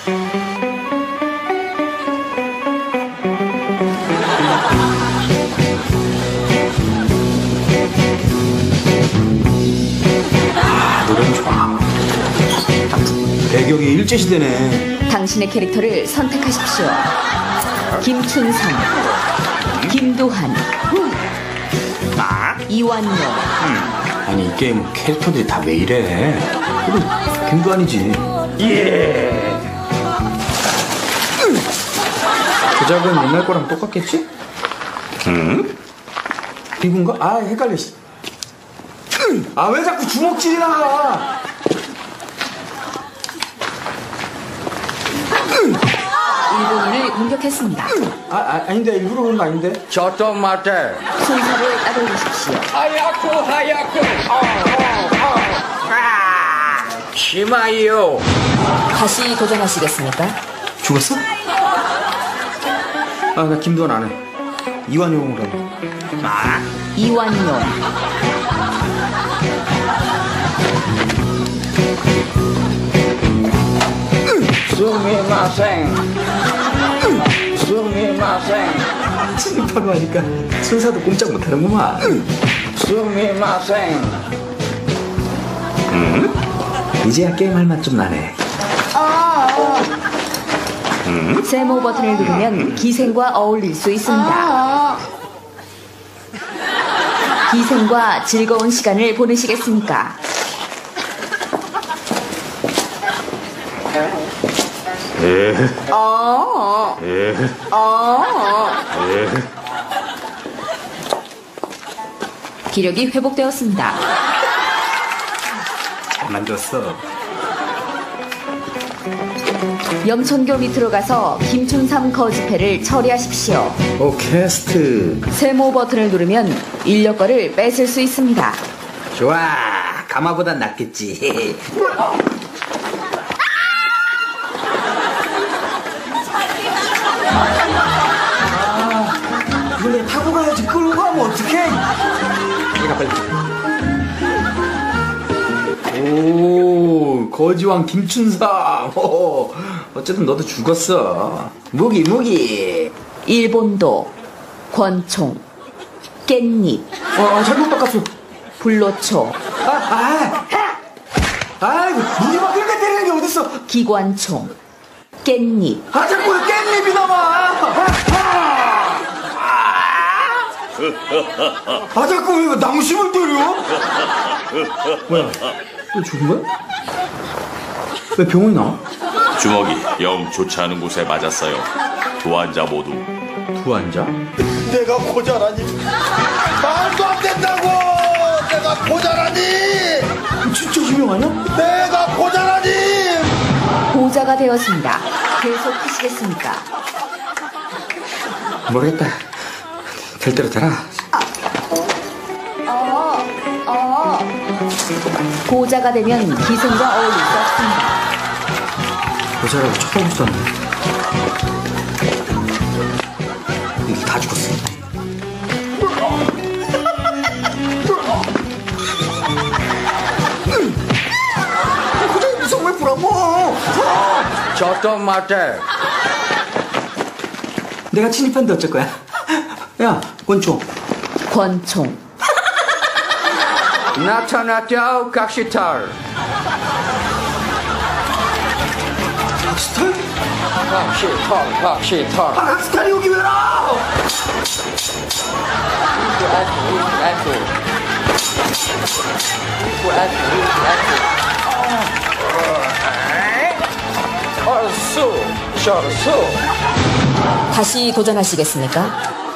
노래는 좋아. 배경이 일제시대네. 당신의 캐릭터를 선택하십시오. 김춘삼, 김도한, 이완용. 아니 이 게임 캐릭터들이 다 왜 이래? 그럼 김도한이지. 예. 조작은 옛날 거랑 똑같겠지? 이건가? 아 헷갈려. 아 왜 자꾸 주먹질이 나가? 일본인을 공격했습니다. 아닌데 일부러 그런 거 아닌데? 저좀 맞대. 순서를 따돌리십시오. 하얗고. 심하요. 다시 도전하시겠습니까? 죽었어? 아 나 김도한 안 해. 이완용으로 해. 이완용, 수미마생. 침입하고 하니까 순사도 꼼짝 못하는구만. 수미마생. 이제야 게임할 맛 좀 나네. 세모 버튼을 누르면 기생과 어울릴 수 있습니다. 기생과 즐거운 시간을 보내시겠습니까? 기력이 회복되었습니다. 잘 만들었어. 염천교 밑으로 가서 김춘삼 거지패를 처리하십시오. 오 캐스트. 세모 버튼을 누르면 인력거를 뺏을 수 있습니다. 좋아. 가마보단 낫겠지. 이걸 내가 타고 가야지. 끌고 가면 어떡해? 내가 빨리. 오 거지왕 김춘삼. 오, 어쨌든 너도 죽었어. 무기. 일본도, 권총, 깻잎, 잘못 바꿨어. 불로초, 아이고 니가 그렇게 때리는 게 어딨어. 기관총, 깻잎, 자꾸 왜 깻잎이 나와. 자꾸 왜 낭심을 때려. 뭐야 또 죽은 거야? 왜 병원이 나와? 주먹이 영 좋지 않은 곳에 맞았어요. 두 환자 모두. 두 환자? 내가 고자라니. 말도 안 된다고. 내가 고자라니. 진짜 유명하냐? 내가 고자라니. 보자가 되었습니다. 계속 하시겠습니까? 모르겠다. 될 대로 되라. 보자가 되면 기생과 어울릴 수 없습니다. 보자라고 쳐다보지도 않네. 이들 다 죽었어. 고자이 무서워 왜 불안모? 저좀 맞대. 내가 침입했는데 어쩔 거야? 야 권총. 나타났죠 각시탈. 각시탈. 스타리 여기 왜 나? 수. 다시 도전하시겠습니까?